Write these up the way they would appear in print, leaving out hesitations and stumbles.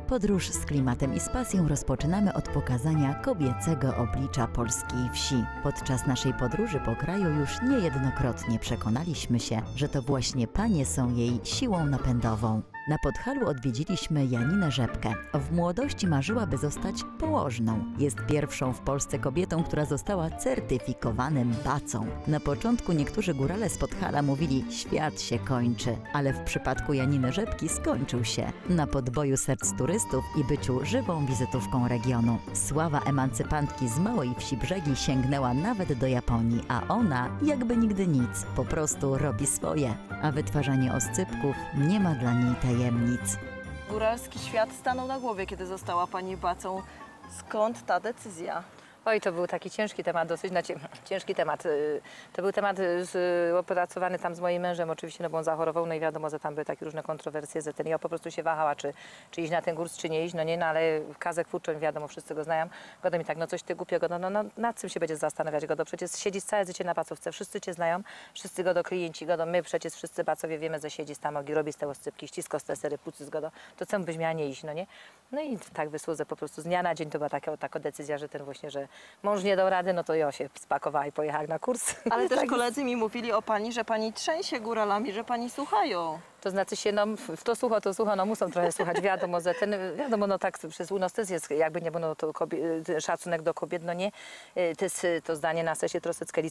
Podróż z klimatem i z pasją rozpoczynamy od pokazania kobiecego oblicza polskiej wsi. Podczas naszej podróży po kraju już niejednokrotnie przekonaliśmy się, że to właśnie panie są jej siłą napędową. Na Podhalu odwiedziliśmy Janinę Rzepkę. W młodości marzyła, by zostać położną. Jest pierwszą w Polsce kobietą, która została certyfikowanym bacą. Na początku niektórzy górale z Podhala mówili: świat się kończy, ale w przypadku Janiny Rzepki skończył się na podboju serc turystów i byciu żywą wizytówką regionu. Sława emancypantki z małej wsi Brzegi sięgnęła nawet do Japonii, a ona jakby nigdy nic, po prostu robi swoje. A wytwarzanie oscypków nie ma dla niej tajemnic. Góralski świat stanął na głowie, kiedy została pani bacą. Skąd ta decyzja? Oj, to był taki ciężki temat, dosyć ciężki temat. To był temat opracowany tam z moim mężem oczywiście, no bo on zachorował, no i wiadomo, że tam były takie różne kontrowersje, że ten ja po prostu się wahała, czy iść na ten kurs, czy nie iść, no nie, no ale Kazek Furczoń, wiadomo, wszyscy go znają. Godo mi tak, no coś ty głupiego, no nad czym się będziesz zastanawiać, Godo, przecież siedzisz całe życie na bacówce, wszyscy cię znają, wszyscy Godo klienci, Godo, my przecież wszyscy bacowie wiemy, że siedzi z tamogi, robi z tego scypki, ścisko z te sery, pucy z Godo, to czemu byś miała nie iść, no nie? No i tak wyszło, że po prostu z dnia na dzień to była taka decyzja, że ten właśnie, że mąż nie dał rady, no to ja się spakowała i pojechała na kurs. Ale też tak koledzy mi mówili o pani, że pani trzęsie góralami, że pani słuchają. To znaczy się, no to słucha, no muszą trochę słuchać, wiadomo, że wiadomo, no tak przez u nas też jest, jakby nie było, no to szacunek do kobiet, no nie, to zdanie na sesie troszeczkę,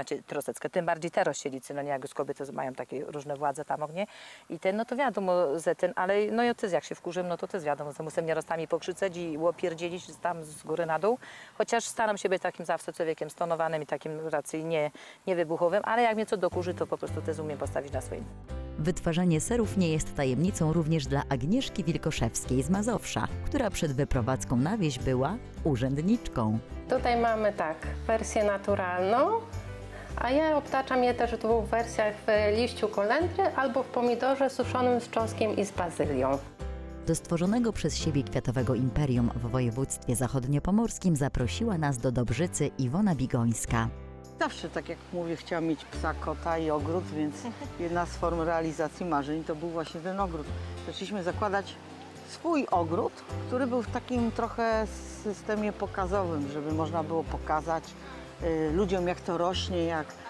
tym bardziej teraz się liczy, no nie, jak już kobiety mają takie różne władze tam, nie, i no to wiadomo, że ale no i też jak się wkurzym, no to też wiadomo, że muszę nierastami pokrzyczeć i łopierdzielić tam z góry na dół, chociaż staram się być takim zawsze człowiekiem stonowanym i takim raczej niewybuchowym, ale jak mnie co dokurzy, to po prostu też umiem postawić na swoim. Wytwarzanie serów nie jest tajemnicą również dla Agnieszki Wilkoszewskiej z Mazowsza, która przed wyprowadzką na wieś była urzędniczką. Tutaj mamy tak, wersję naturalną, a ja obtaczam je też w dwóch wersjach: w liściu kolendry albo w pomidorze suszonym z czosnkiem i z bazylią. Do stworzonego przez siebie kwiatowego imperium w województwie zachodniopomorskim zaprosiła nas do Dobrzycy Iwona Bigońska. Zawsze, tak jak mówię, chciałam mieć psa, kota i ogród, więc jedna z form realizacji marzeń to był właśnie ten ogród. Zaczęliśmy zakładać swój ogród, który był w takim trochę systemie pokazowym, żeby można było pokazać ludziom, jak to rośnie,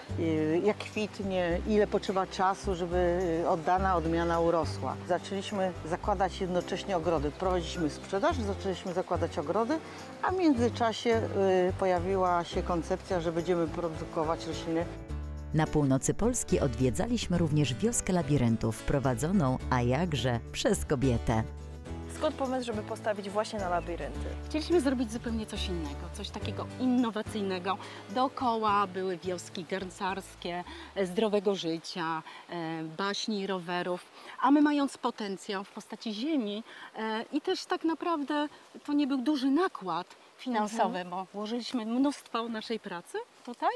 jak kwitnie, ile potrzeba czasu, żeby dana odmiana urosła. Zaczęliśmy zakładać jednocześnie ogrody. Prowadziliśmy sprzedaż, zaczęliśmy zakładać ogrody, a w międzyczasie pojawiła się koncepcja, że będziemy produkować rośliny. Na północy Polski odwiedzaliśmy również wioskę labiryntów, prowadzoną, a jakże, przez kobietę. Skąd pomysł, żeby postawić właśnie na labirynty? Chcieliśmy zrobić zupełnie coś innego, coś takiego innowacyjnego. Dookoła były wioski garncarskie, zdrowego życia, baśni, rowerów, a my, mając potencjał w postaci ziemi i też tak naprawdę to nie był duży nakład finansowy, bo włożyliśmy mnóstwo naszej pracy tutaj,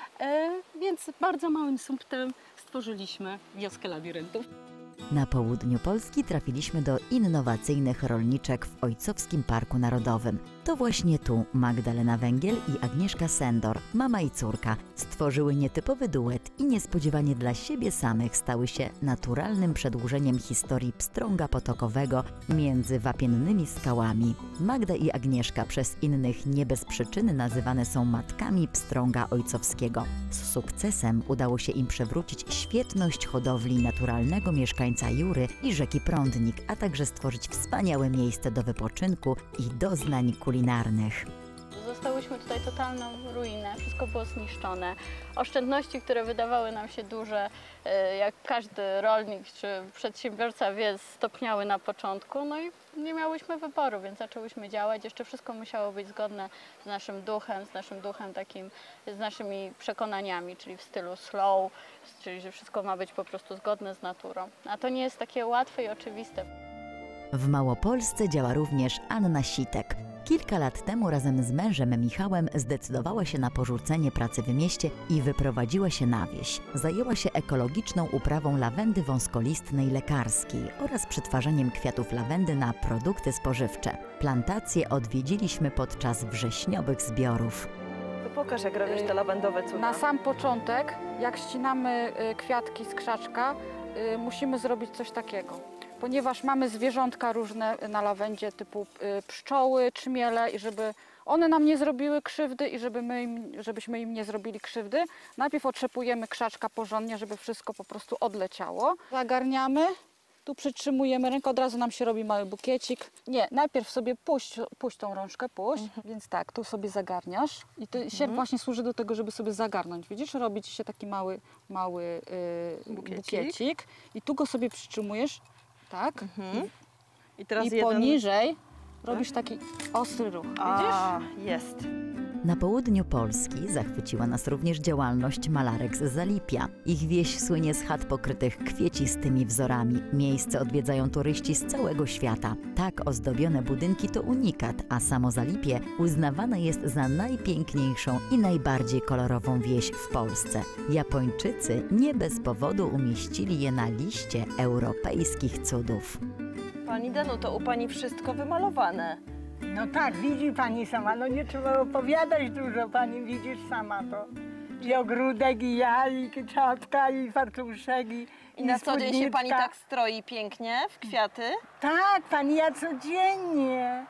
więc bardzo małym sumptem stworzyliśmy wioskę labiryntów. Na południu Polski trafiliśmy do innowacyjnych rolniczek w Ojcowskim Parku Narodowym. To właśnie tu Magdalena Węgiel i Agnieszka Sendor, mama i córka, stworzyły nietypowy duet i niespodziewanie dla siebie samych stały się naturalnym przedłużeniem historii pstrąga potokowego między wapiennymi skałami. Magda i Agnieszka przez innych nie bez przyczyny nazywane są matkami pstrąga ojcowskiego. Z sukcesem udało się im przywrócić świetność hodowli naturalnego mieszkańca Jury i rzeki Prądnik, a także stworzyć wspaniałe miejsce do wypoczynku i doznań kulinarnych. Zostałyśmy tutaj totalną ruinę, wszystko było zniszczone. Oszczędności, które wydawały nam się duże, jak każdy rolnik czy przedsiębiorca wie, stopniały na początku, no i nie miałyśmy wyboru, więc zaczęłyśmy działać. Jeszcze wszystko musiało być zgodne z naszym duchem takim, z naszymi przekonaniami, czyli w stylu slow, czyli że wszystko ma być po prostu zgodne z naturą. A to nie jest takie łatwe i oczywiste. W Małopolsce działa również Anna Sitek. Kilka lat temu razem z mężem Michałem zdecydowała się na porzucenie pracy w mieście i wyprowadziła się na wieś. Zajęła się ekologiczną uprawą lawendy wąskolistnej lekarskiej oraz przetwarzaniem kwiatów lawendy na produkty spożywcze. Plantację odwiedziliśmy podczas wrześniowych zbiorów. To pokaż, jak robisz te lawendowe cuda. Na sam początek, jak ścinamy kwiatki z krzaczka, musimy zrobić coś takiego. ponieważ mamy zwierzątka różne na lawendzie typu pszczoły, czmiele i żeby one nam nie zrobiły krzywdy i żebyśmy im nie zrobili krzywdy, najpierw otrzepujemy krzaczka porządnie, żeby wszystko po prostu odleciało. Zagarniamy, tu przytrzymujemy rękę, od razu nam się robi mały bukiecik. Nie, najpierw sobie puść tą rączkę, więc tak, tu sobie zagarniasz i to się właśnie służy do tego, żeby sobie zagarnąć. Widzisz, robi ci się taki mały bukiecik i tu go sobie przytrzymujesz, tak, I teraz i poniżej robisz taki ostry ruch, widzisz? Jest. Na południu Polski zachwyciła nas również działalność malarek z Zalipia. Ich wieś słynie z chat pokrytych kwiecistymi wzorami. Miejsce odwiedzają turyści z całego świata. Tak ozdobione budynki to unikat, a samo Zalipie uznawane jest za najpiękniejszą i najbardziej kolorową wieś w Polsce. Japończycy nie bez powodu umieścili je na liście europejskich cudów. Pani Danuto, u pani wszystko wymalowane. No tak, widzi pani sama, no nie trzeba opowiadać dużo, pani widzisz sama to. I ogródek, i ja, i czapka, i fartuszek, I na co dzień się pani tak stroi pięknie w kwiaty? Tak, pani, ja codziennie.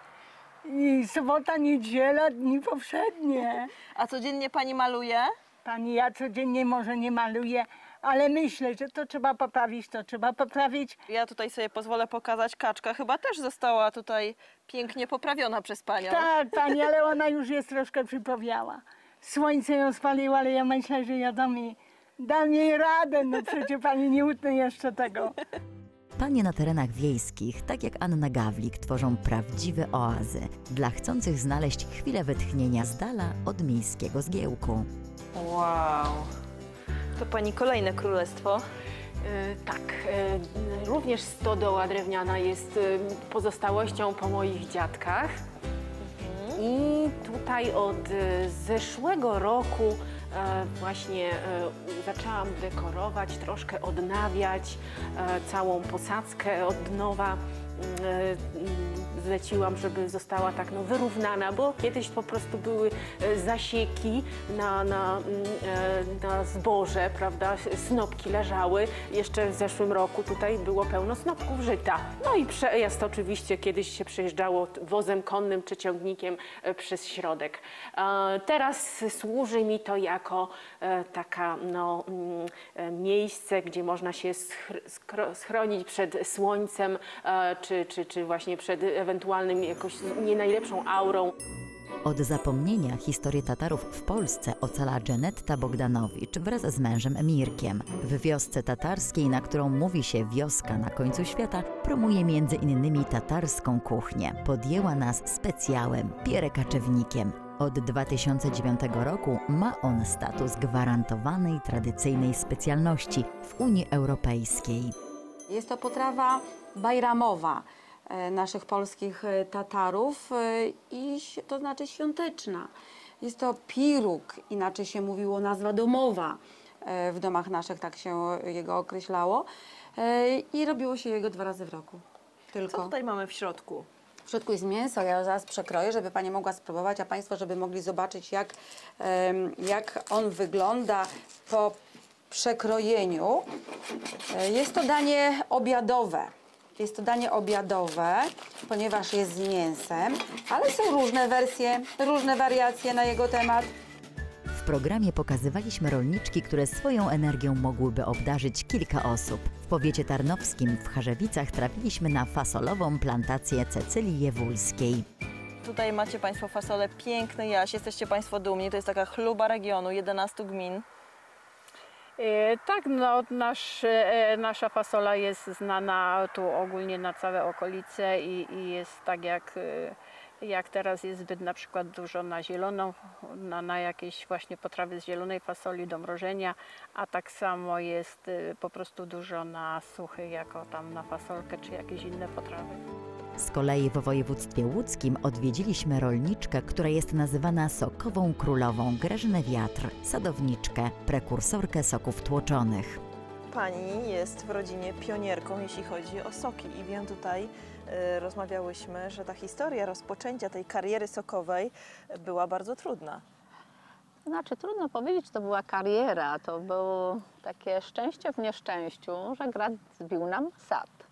I sobota, niedziela, dni powszednie. A codziennie pani maluje? Pani, ja codziennie może nie maluję, ale myślę, że to trzeba poprawić. Ja tutaj sobie pozwolę pokazać, kaczka chyba też została tutaj pięknie poprawiona przez panią. Tak, pani, ale ona już jest troszkę przypowiała. Słońce ją spaliło, ale ja myślę, że ja dam jej radę, no przecież pani nie utnę jeszcze tego. Panie na terenach wiejskich, tak jak Anna Gawlik, tworzą prawdziwe oazy dla chcących znaleźć chwilę wytchnienia z dala od miejskiego zgiełku. Wow. To pani kolejne królestwo. Tak, również stodoła drewniana jest pozostałością po moich dziadkach. I tutaj od zeszłego roku właśnie zaczęłam dekorować, troszkę odnawiać całą posadzkę od nowa. Zleciłam, żeby została tak wyrównana, bo kiedyś po prostu były zasieki na zboże, prawda, snopki leżały. Jeszcze w zeszłym roku tutaj było pełno snopków żyta. No i przejazd oczywiście kiedyś się przejeżdżało wozem konnym czy ciągnikiem przez środek. Teraz służy mi to jako taka miejsce, gdzie można się schronić przed słońcem, czy właśnie przed ewentualnym jakąś nie najlepszą aurą. Od zapomnienia historię Tatarów w Polsce ocala Dżenetta Bogdanowicz wraz z mężem Mirkiem. W wiosce tatarskiej, na którą mówi się wioska na końcu świata, promuje m.in. tatarską kuchnię. Podjęła nas specjałem, pierekaczewnikiem. Od 2009 roku ma on status gwarantowanej tradycyjnej specjalności w Unii Europejskiej. Jest to potrawa bajramowa naszych polskich Tatarów, to znaczy świąteczna. Jest to piruk, inaczej się mówiło nazwa domowa. W domach naszych tak się jego określało i robiło się jego 2 razy w roku. Tylko. Co tutaj mamy w środku? W środku jest mięso, ja zaraz przekroję, żeby Pani mogła spróbować, a Państwo, żeby mogli zobaczyć, jak on wygląda po przekrojeniu. Jest to danie obiadowe. Jest to danie obiadowe, ponieważ jest z mięsem, ale są różne wersje, różne wariacje na jego temat. W programie pokazywaliśmy rolniczki, które swoją energią mogłyby obdarzyć kilka osób. W powiecie tarnowskim w Charzewicach trafiliśmy na fasolową plantację Cecylii Jewulskiej. Tutaj macie Państwo fasolę Piękny Jaś, jesteście Państwo dumni, to jest taka chluba regionu, 11 gmin. Tak, nasza fasola jest znana tu ogólnie na całe okolice i jest tak jak teraz jest zbyt na przykład dużo na zieloną, na jakieś właśnie potrawy z zielonej fasoli do mrożenia, a tak samo jest po prostu dużo na suchy, jako tam na fasolkę czy jakieś inne potrawy. Z kolei w województwie łódzkim odwiedziliśmy rolniczkę, która jest nazywana sokową królową, Grażynę Wiatr, sadowniczkę, prekursorkę soków tłoczonych. Pani jest w rodzinie pionierką, jeśli chodzi o soki i wiem tutaj, rozmawiałyśmy, że ta historia rozpoczęcia tej kariery sokowej była bardzo trudna. Znaczy, trudno powiedzieć, czy to była kariera, to było takie szczęście w nieszczęściu, że grad zbił nam sad.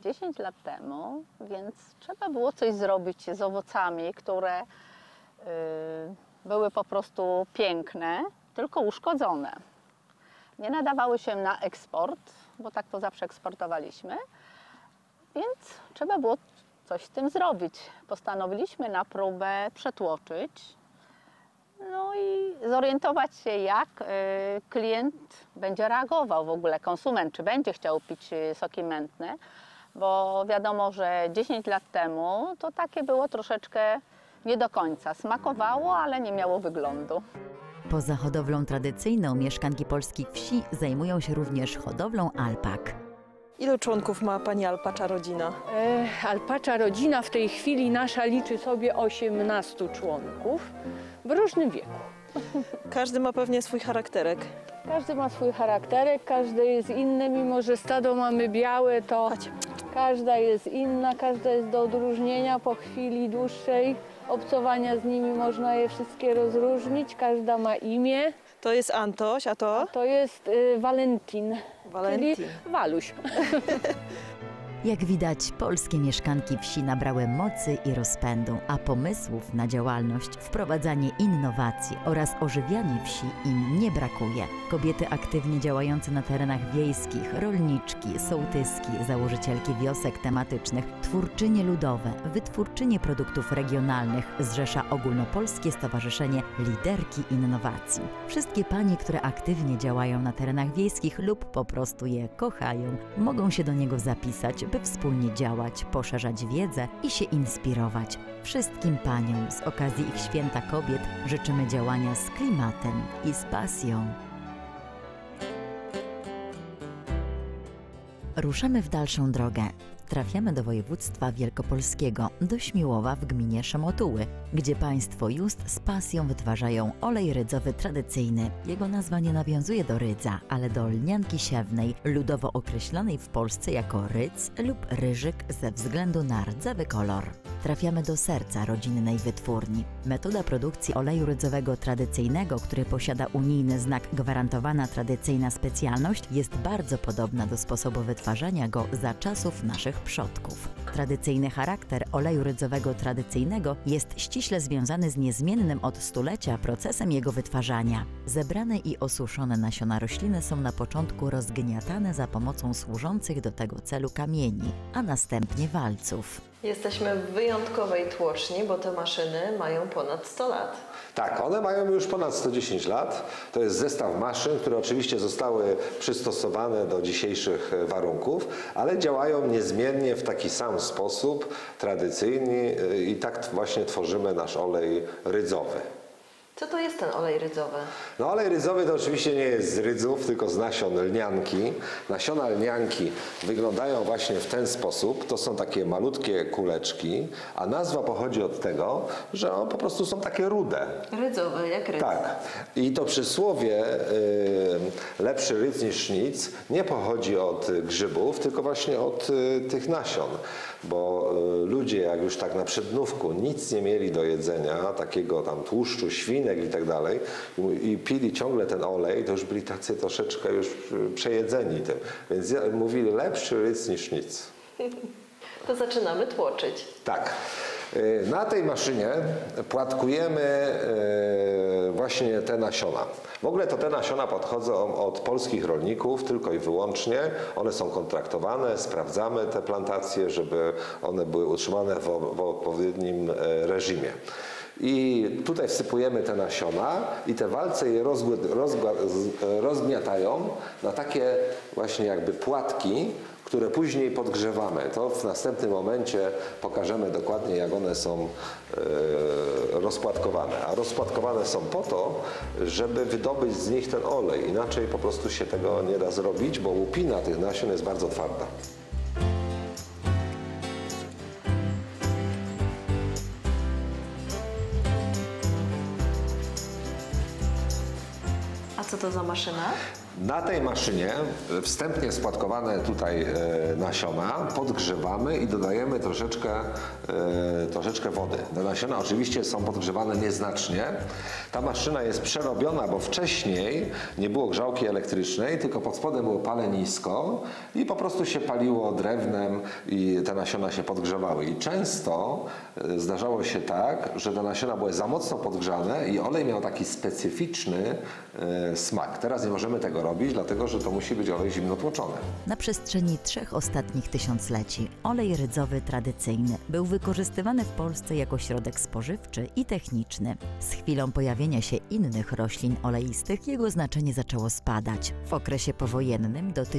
10 lat temu, więc trzeba było coś zrobić z owocami, które były po prostu piękne, tylko uszkodzone. Nie nadawały się na eksport, bo tak to zawsze eksportowaliśmy, więc trzeba było coś z tym zrobić. Postanowiliśmy na próbę przetłoczyć, no i zorientować się, jak klient będzie reagował, w ogóle konsument, czy będzie chciał pić soki mętne, bo wiadomo, że 10 lat temu to takie było troszeczkę nie do końca. Smakowało, ale nie miało wyglądu. Poza hodowlą tradycyjną mieszkanki polskich wsi zajmują się również hodowlą alpak. Ilu członków ma pani alpacza rodzina? Alpacza rodzina w tej chwili nasza liczy sobie 18 członków w różnym wieku. Każdy ma pewnie swój charakterek. Każdy ma swój charakterek, każdy jest inny, mimo że stado mamy białe, to każda jest inna, każda jest do odróżnienia. Po chwili dłuższej obcowania z nimi można je wszystkie rozróżnić, każda ma imię. To jest Antoś, a to? To jest Walentin, czyli Waluś. Jak widać, polskie mieszkanki wsi nabrały mocy i rozpędu, a pomysłów na działalność, wprowadzanie innowacji oraz ożywianie wsi im nie brakuje. Kobiety aktywnie działające na terenach wiejskich, rolniczki, sołtyski, założycielki wiosek tematycznych, twórczynie ludowe, wytwórczynie produktów regionalnych zrzesza Ogólnopolskie Stowarzyszenie Liderki Innowacji. Wszystkie panie, które aktywnie działają na terenach wiejskich lub po prostu je kochają, mogą się do niego zapisać, by wspólnie działać, poszerzać wiedzę i się inspirować. Wszystkim paniom z okazji ich Święta Kobiet życzymy działania z klimatem i z pasją. Ruszamy w dalszą drogę. Trafiamy do województwa wielkopolskiego, do Śmiłowa w gminie Szamotuły, gdzie państwo just z pasją wytwarzają olej rydzowy tradycyjny. Jego nazwa nie nawiązuje do rydza, ale do lnianki siewnej, ludowo określonej w Polsce jako rydz lub ryżyk ze względu na rdzawy kolor. Trafiamy do serca rodzinnej wytwórni. Metoda produkcji oleju rydzowego tradycyjnego, który posiada unijny znak gwarantowana tradycyjna specjalność, jest bardzo podobna do sposobu wytwarzania go za czasów naszych przodków. Tradycyjny charakter oleju rydzowego tradycyjnego jest ściśle związany z niezmiennym od stulecia procesem jego wytwarzania. Zebrane i osuszone nasiona rośliny są na początku rozgniatane za pomocą służących do tego celu kamieni, a następnie walców. Jesteśmy w wyjątkowej tłoczni, bo te maszyny mają ponad 100 lat. Tak, one mają już ponad 110 lat. To jest zestaw maszyn, które oczywiście zostały przystosowane do dzisiejszych warunków, ale działają niezmiennie w taki sam sposób, tradycyjny i tak właśnie tworzymy nasz olej rydzowy. Co to jest ten olej rydzowy? No, olej rydzowy to oczywiście nie jest z rydzów, tylko z nasion lnianki. Nasiona lnianki wyglądają właśnie w ten sposób. To są takie malutkie kuleczki, a nazwa pochodzi od tego, że one po prostu są takie rude. Rydzowe, jak rydz. Tak. I to przysłowie lepszy rydz niż nic nie pochodzi od grzybów, tylko właśnie od tych nasion. Bo ludzie, jak już tak na przednówku nic nie mieli do jedzenia, takiego tam tłuszczu, świnek i tak dalej, i pili ciągle ten olej, to już byli tacy troszeczkę już przejedzeni tym. Więc mówili lepszy rydz niż nic. To zaczynamy tłoczyć. Tak. Na tej maszynie płatkujemy właśnie te nasiona. W ogóle to te nasiona podchodzą od polskich rolników tylko i wyłącznie. One są kontraktowane, sprawdzamy te plantacje, żeby one były utrzymane w odpowiednim reżimie. I tutaj wsypujemy te nasiona i te walce je rozgniatają na takie właśnie jakby płatki, które później podgrzewamy. To w następnym momencie pokażemy dokładnie, jak one są rozpłatkowane. A rozpłatkowane są po to, żeby wydobyć z nich ten olej. Inaczej po prostu się tego nie da zrobić, bo łupina tych nasion jest bardzo twarda. A co to za maszyna? Na tej maszynie wstępnie spłatkowane tutaj nasiona podgrzewamy i dodajemy troszeczkę wody. Te nasiona oczywiście są podgrzewane nieznacznie. Ta maszyna jest przerobiona, bo wcześniej nie było grzałki elektrycznej, tylko pod spodem było palenisko i po prostu się paliło drewnem i te nasiona się podgrzewały. I często zdarzało się tak, że te nasiona były za mocno podgrzane i olej miał taki specyficzny smak. Teraz nie możemy tego robić, dlatego że to musi być olej zimno tłoczony. Na przestrzeni 3 ostatnich tysiącleci olej rydzowy tradycyjny był wykorzystywany w Polsce jako środek spożywczy i techniczny. Z chwilą pojawienia się innych roślin oleistych jego znaczenie zaczęło spadać. W okresie powojennym do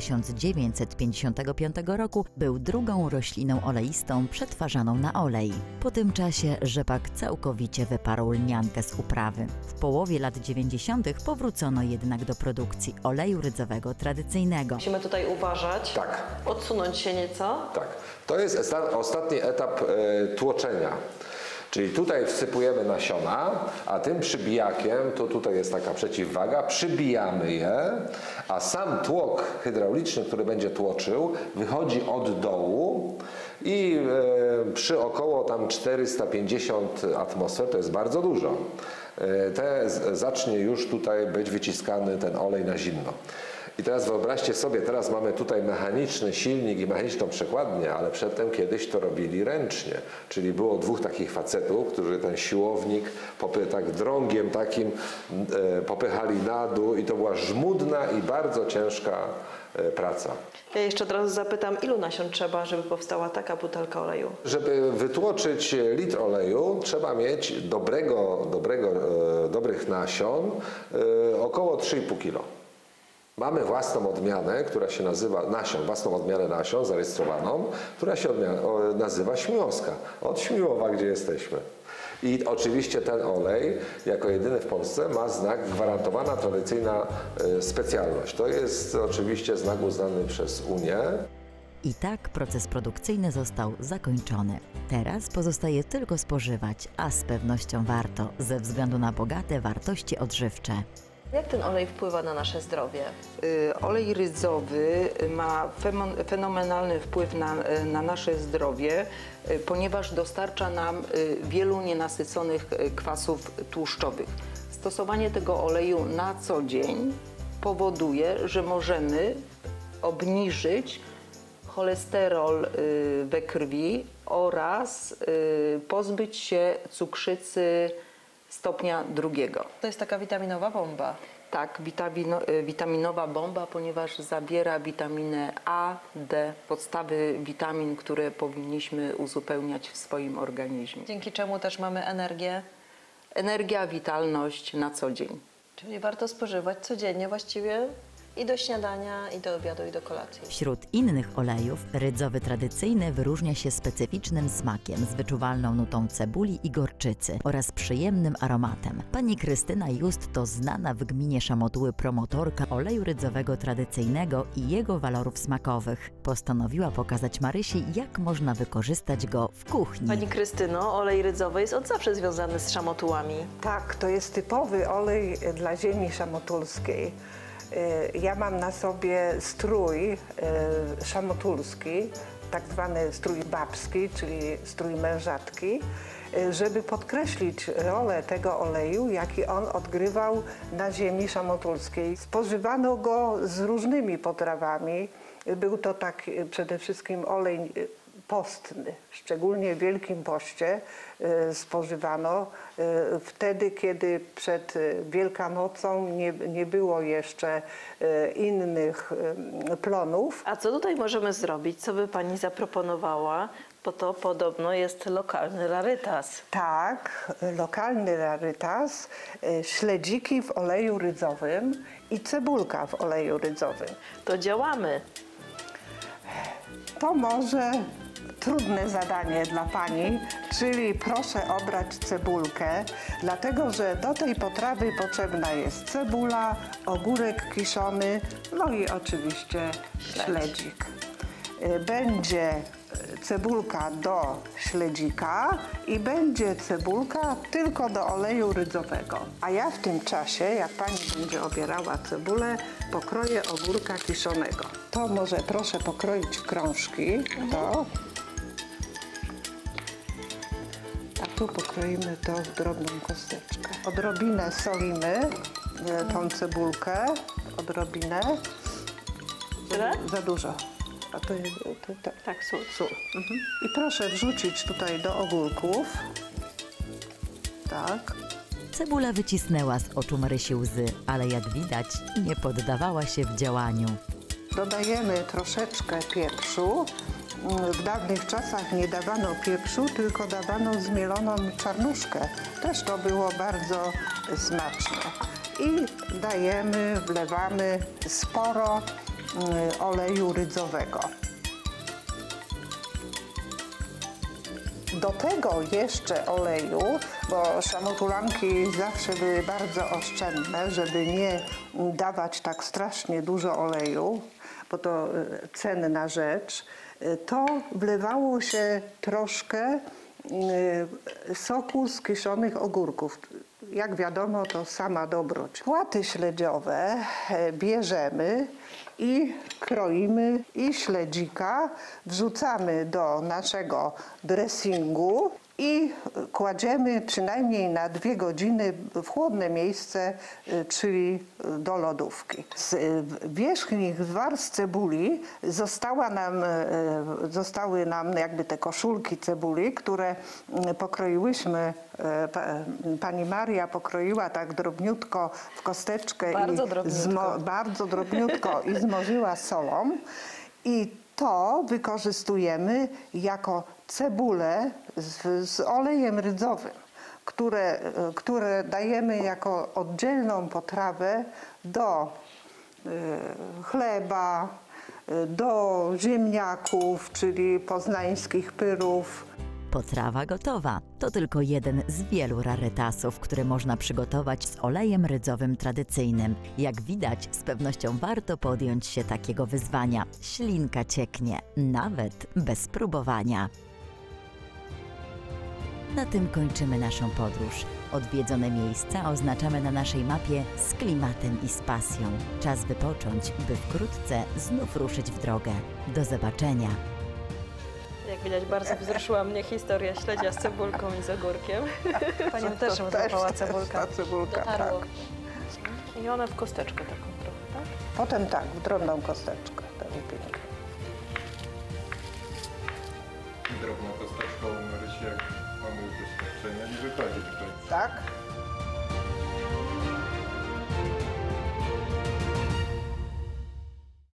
1955 roku był drugą rośliną oleistą przetwarzaną na olej. Po tym czasie rzepak całkowicie wyparł lniankę z uprawy. W połowie lat 90. powrócono jednak do produkcji oleju rydzowego tradycyjnego. Musimy tutaj uważać, Tak. odsunąć się nieco. Tak. To jest ostatni etap tłoczenia. Czyli tutaj wsypujemy nasiona, a tym przybijakiem, to tutaj jest taka przeciwwaga, przybijamy je, a sam tłok hydrauliczny, który będzie tłoczył, wychodzi od dołu i przy około tam 450 atmosfer, to jest bardzo dużo, zacznie już tutaj być wyciskany ten olej na zimno. I teraz wyobraźcie sobie, teraz mamy tutaj mechaniczny silnik i mechaniczną przekładnię, ale przedtem kiedyś to robili ręcznie. Czyli było dwóch takich facetów, którzy ten siłownik tak drągiem takim popychali na dół i to była żmudna i bardzo ciężka praca. Ja jeszcze od razu zapytam, ilu nasion trzeba, żeby powstała taka butelka oleju? Żeby wytłoczyć litr oleju, trzeba mieć dobrych nasion, około 3,5 kg. Mamy własną odmianę, która się nazywa własną odmianę nasion zarejestrowaną, która się nazywa Śmiłowska. Od Śmiłowa, gdzie jesteśmy. I oczywiście ten olej, jako jedyny w Polsce, ma znak gwarantowana tradycyjna specjalność. To jest oczywiście znak uznany przez Unię. I tak proces produkcyjny został zakończony. Teraz pozostaje tylko spożywać, a z pewnością warto, ze względu na bogate wartości odżywcze. Jak ten olej wpływa na nasze zdrowie? Olej rydzowy ma fenomenalny wpływ na nasze zdrowie, ponieważ dostarcza nam wielu nienasyconych kwasów tłuszczowych. Stosowanie tego oleju na co dzień powoduje, że możemy obniżyć cholesterol we krwi oraz pozbyć się cukrzycy stopnia 2. To jest taka witaminowa bomba. Tak, witaminowa bomba, ponieważ zawiera witaminę A, D, podstawy witamin, które powinniśmy uzupełniać w swoim organizmie. Dzięki czemu też mamy energię. Energia, witalność na co dzień. Czyli warto spożywać codziennie właściwie i do śniadania, i do obiadu, i do kolacji. Wśród innych olejów rydzowy tradycyjny wyróżnia się specyficznym smakiem z wyczuwalną nutą cebuli i gorczycy oraz przyjemnym aromatem. Pani Krystyna Just to znana w gminie Szamotuły promotorka oleju rydzowego tradycyjnego i jego walorów smakowych. Postanowiła pokazać Marysi, jak można wykorzystać go w kuchni. Pani Krystyno, olej rydzowy jest od zawsze związany z Szamotułami. Tak, to jest typowy olej dla ziemi szamotulskiej. Ja mam na sobie strój szamotulski, tak zwany strój babski, czyli strój mężatki, żeby podkreślić rolę tego oleju, jaki on odgrywał na ziemi szamotulskiej. Spożywano go z różnymi potrawami. Był to tak przede wszystkim olej postny, szczególnie w Wielkim Poście spożywano wtedy, kiedy przed Wielkanocą nie było jeszcze innych plonów. A co tutaj możemy zrobić? Co by Pani zaproponowała? Bo to podobno jest lokalny rarytas. Tak, lokalny rarytas, śledziki w oleju rydzowym i cebulka w oleju rydzowym. To działamy. To może trudne zadanie dla Pani, czyli proszę obrać cebulkę, dlatego że do tej potrawy potrzebna jest cebula, ogórek kiszony, no i oczywiście śledzik. Będzie cebulka do śledzika i będzie cebulka tylko do oleju rydzowego. A ja w tym czasie, jak pani będzie obierała cebulę, pokroję ogórka kiszonego. To może proszę pokroić w krążki. To. A tu pokroimy to w drobną kosteczkę. Odrobinę solimy tą cebulkę. Odrobinę. Za dużo. A to jest, Tak, sól. sól. I proszę wrzucić tutaj do ogórków. Tak. Cebula wycisnęła z oczu Marysi łzy, ale jak widać, nie poddawała się w działaniu. Dodajemy troszeczkę pieprzu. W dawnych czasach nie dawano pieprzu, tylko dawano zmieloną czarnuszkę. Też to było bardzo smaczne. I dajemy, wlewamy sporo oleju rydzowego. Do tego jeszcze oleju, bo szamotulanki zawsze były bardzo oszczędne, żeby nie dawać tak strasznie dużo oleju, bo to cenna rzecz, to wlewało się troszkę soku z kiszonych ogórków. Jak wiadomo, to sama dobroć. Płaty śledziowe bierzemy i kroimy i śledzika wrzucamy do naszego dressingu i kładziemy przynajmniej na 2 godziny w chłodne miejsce, czyli do lodówki. Z wierzchnich warstw cebuli zostały nam jakby te koszulki cebuli, które pokroiłyśmy, pani Maria pokroiła tak drobniutko w kosteczkę. Bardzo drobniutko i zmorzyła solą. I to wykorzystujemy jako cebulę z olejem rydzowym, które dajemy jako oddzielną potrawę do chleba, do ziemniaków, czyli poznańskich pyrów. Potrawa gotowa. To tylko jeden z wielu rarytasów, które można przygotować z olejem rydzowym tradycyjnym. Jak widać, z pewnością warto podjąć się takiego wyzwania. Ślinka cieknie, nawet bez próbowania. Na tym kończymy naszą podróż. Odwiedzone miejsca oznaczamy na naszej mapie z klimatem i z pasją. Czas wypocząć, by wkrótce znów ruszyć w drogę. Do zobaczenia. Jak widać, bardzo wzruszyła mnie historia śledzia z cebulką i z ogórkiem. Panią też złapała cebulka. Ta cebulka, dotarło. tak. I one w kosteczkę taką trochę, tak? Potem tak, w drobną kosteczkę. Te łupinki. Drobną kosteczką, Marysi, jak mamy już doświadczenie, nie wychodzi tutaj. Tak?